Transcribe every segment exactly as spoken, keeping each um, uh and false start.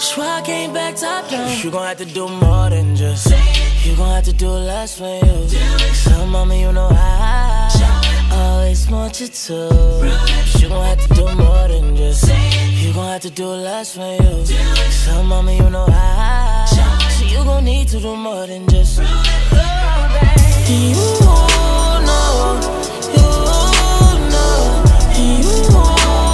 That's why I came back top down. You gon' have to do more than just. You gon' have to do less for you. So mama, you know I always want you to. But you gon' have to do more than just. You gon' have to do less for you. So mama, you know I. So you gon' need to do more than just. You know, you know, you know.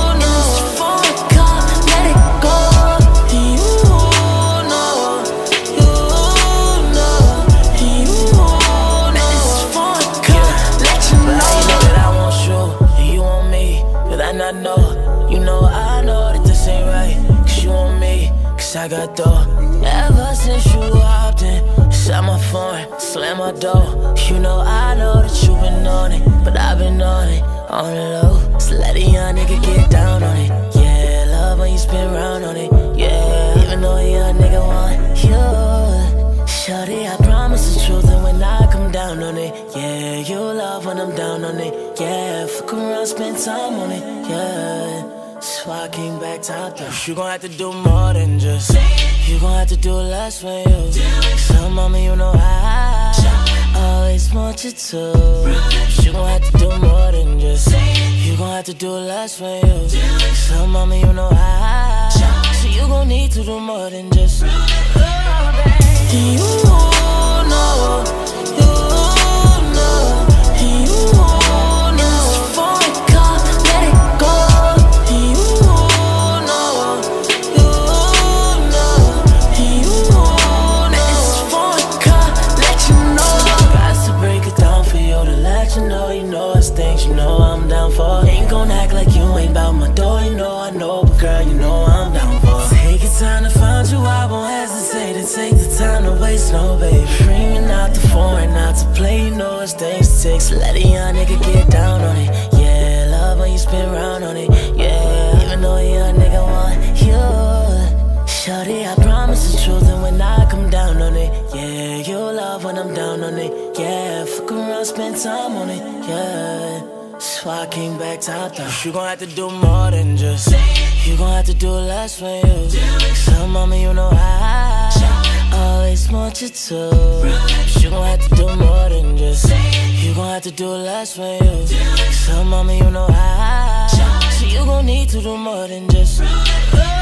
I know, you know, I know that this ain't right. Cause you want me, cause I got dough. Ever since you hopped in, inside my phone, slam my door. You know, I know that you been on it, but I've been on it, on the low. So let a young nigga get down on it. Yeah, love when you spin round on it. Yeah, even though a young nigga want you. Shorty, I promise the truth, and when I come down on it, yeah, you love when I'm down on it. Yeah, fuck around, spend time on it. Yeah, so I came back top down. You gon' have to do more than just. You gon' have to do less for you. So mama, you know I always want you to. But you gon' have to do more than just. You gon' have to do less for you. So mama, you know I. So you gon' need to do more than just. You know, you know, you know. Things you know I'm down for. Ain't gon' act like you ain't bout my door. You know I know, but girl, you know I'm down for. Take your time to find you, I won't hesitate to take the time to waste, no baby. Dreaming out the foreign, not to play, you know it's things to take. So let a young nigga get down on it. Yeah, love when you spin round on it. Yeah, even though a young nigga want you. Shorty, I promise the truth, and when I come down on it, yeah, you love when I'm down on it. Yeah, fuck around, spend time on it. Yeah, so I came back top down. You gon' have to do more than just. You gon' have to do less for you. So mama, you know I always want you to. But you gon' have to do more than just. You gon' have to do less for you. So mama, you know I. So you gon' need to do more than just.